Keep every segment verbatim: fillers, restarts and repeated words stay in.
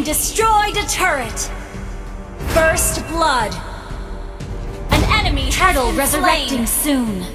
team destroyed a turret. First blood. An enemy turtle resurrecting soon.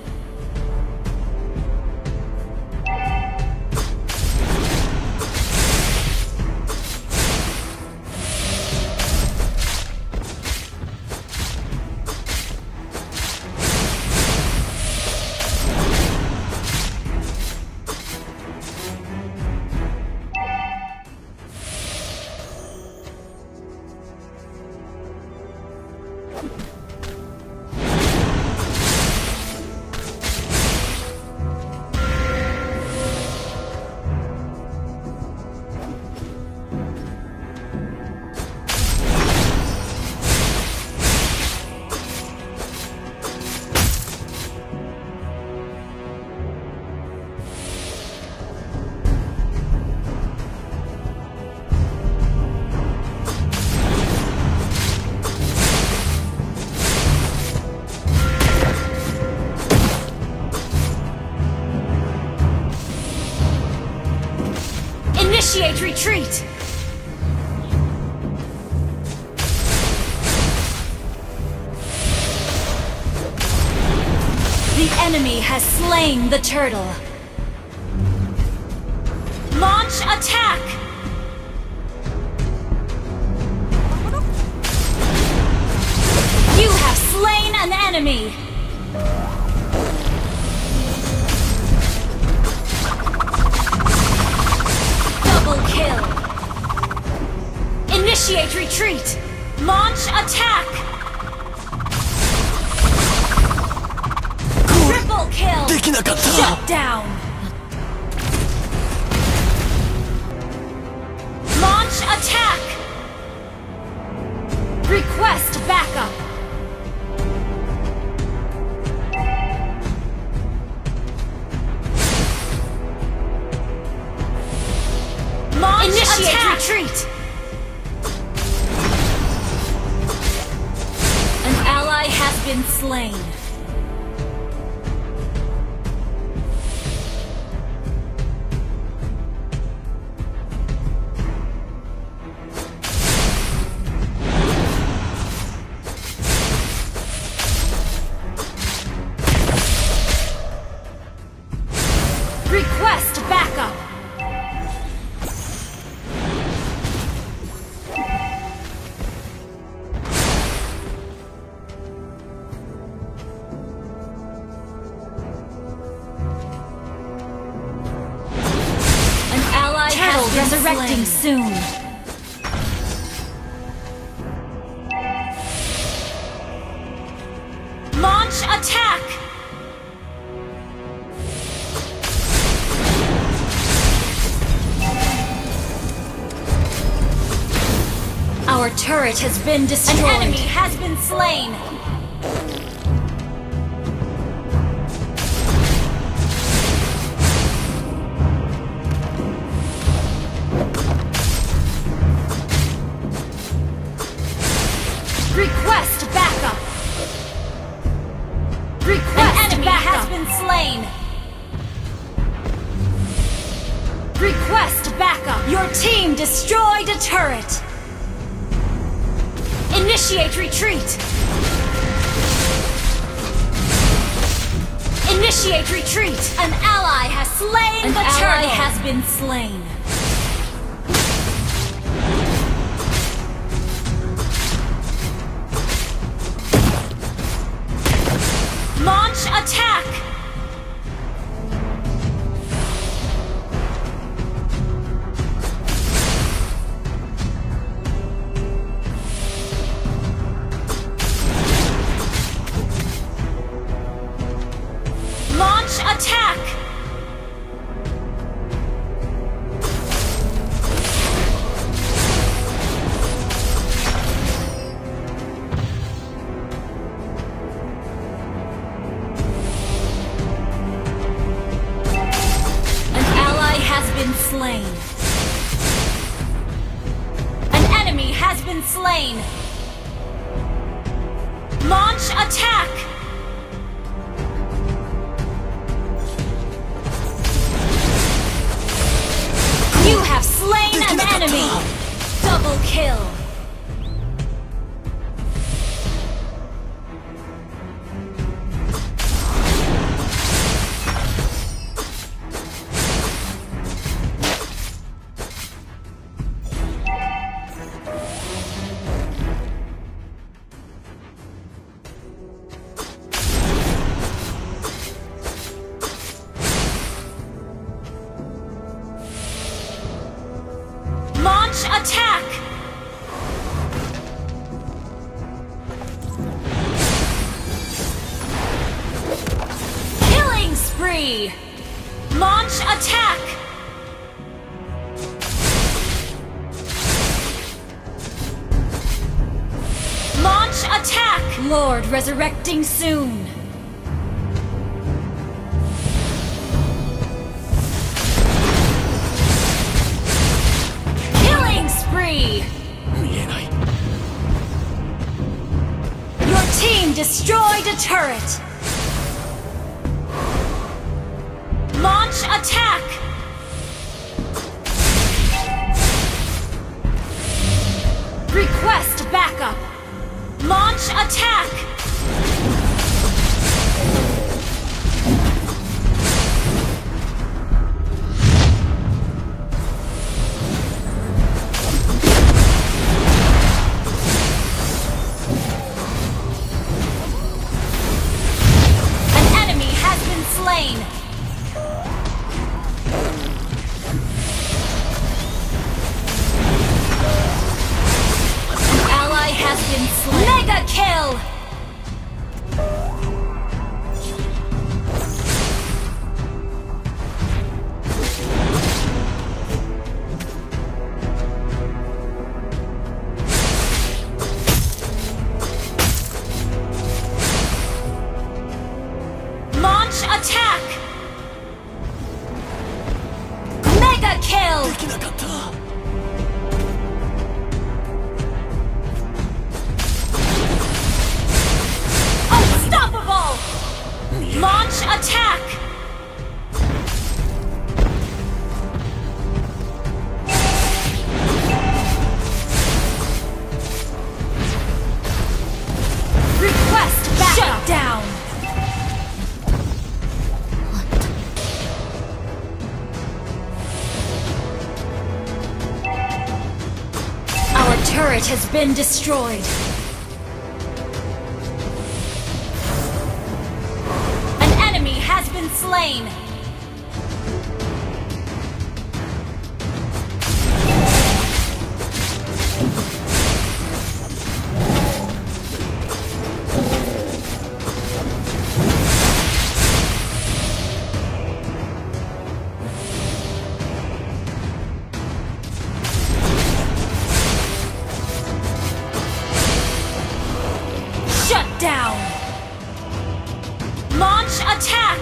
Initiate retreat! The enemy has slain the turtle. Launch attack! You have slain an enemy! Kill. Initiate retreat. Launch attack. Triple kill. Shut down. Launch attack. Request backup. Initiate attack. Retreat! An ally has been slain. Request backup! Resurrecting soon. Launch attack! Our turret has been destroyed. An enemy has been slain. Request backup! Request An enemy backup. Has been slain! Request backup! Your team destroyed a turret! Initiate retreat! Initiate retreat! An ally has slain An the turtle! An ally has been slain. Launch attack! Launch attack! Slain. An enemy has been slain. Launch attack! You have slain an enemy! Double kill! Attack! Killing spree! Launch attack! Launch attack! Lord resurrecting soon! Your team destroyed a turret! Launch attack! Request backup! Launch attack! Slain. An ally has been slain. Mega kill! Attack! Mega kill! Unstoppable! Launch attack! Request backup! Shut down! Turret has been destroyed. An enemy has been slain. Shut down! Launch attack!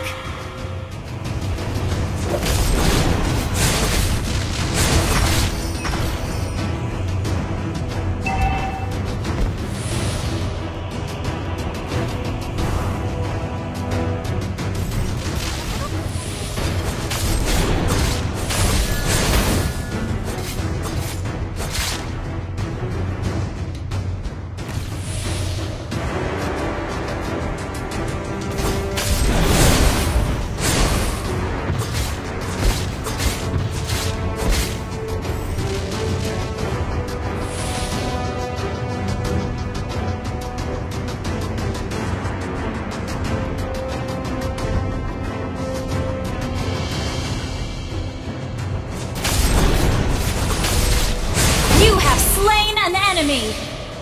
An enemy!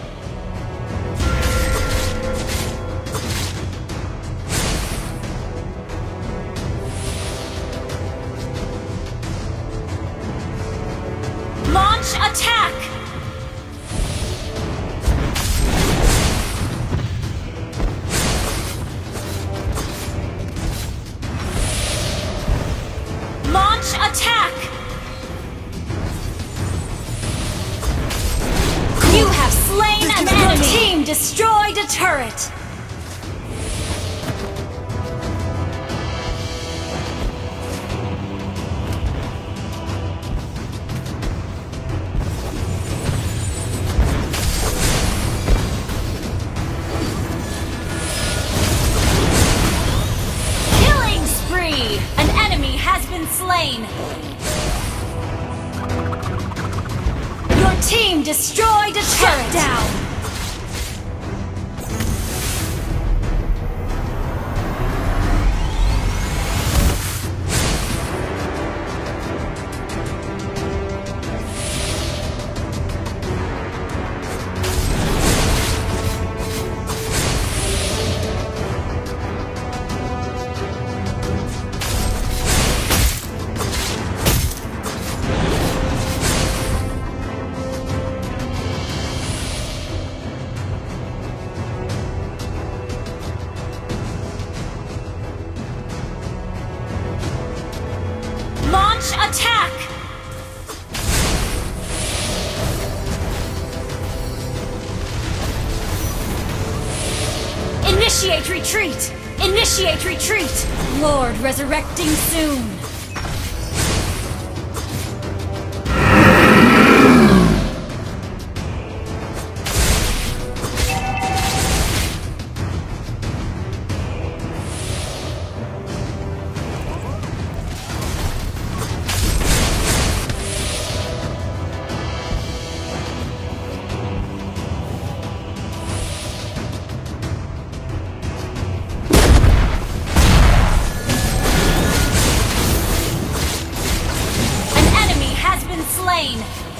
Launch attack! Launch attack! You have slain an enemy! Your team destroyed a turret! team destroyed a turret! Shut down! Attack! Initiate retreat! Initiate retreat! Lord resurrecting soon! Slain.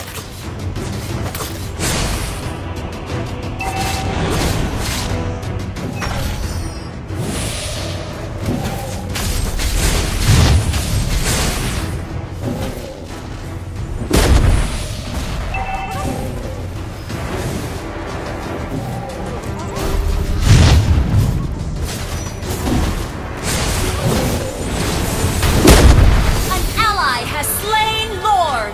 An ally has slain Lord.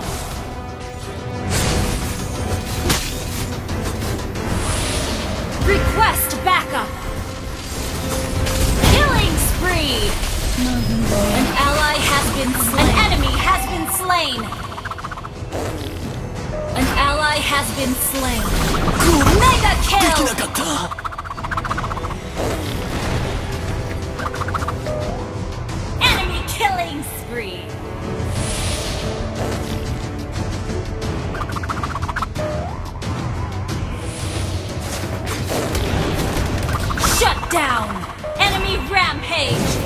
Request backup! Killing spree! An ally has been slain. An enemy has been slain. An ally has been slain. Mega kill! Enemy killing spree! Shut down! Enemy rampage!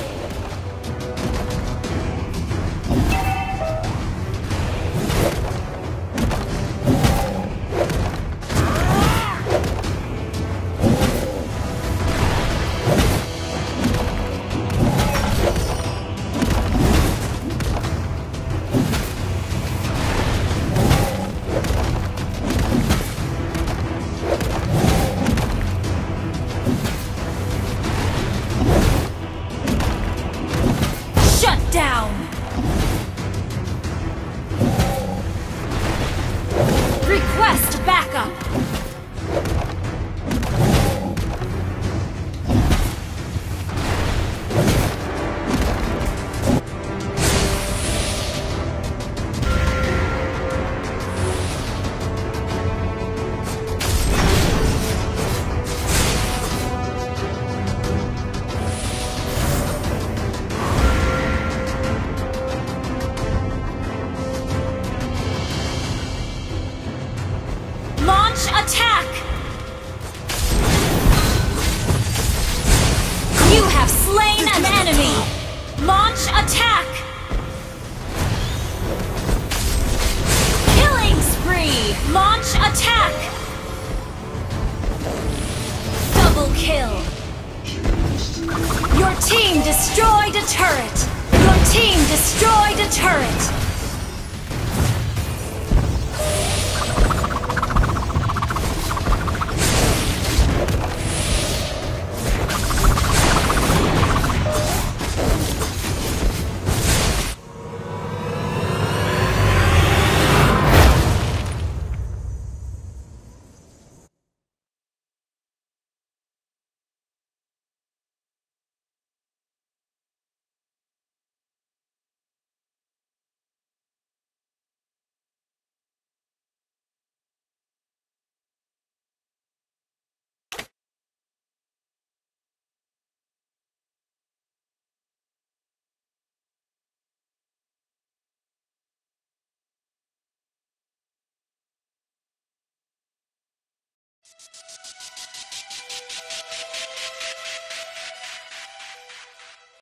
Down! Request backup! Attack! You have slain an enemy! Launch attack! Killing spree! Launch attack! Double kill! Your team destroyed a turret! Your team destroyed a turret!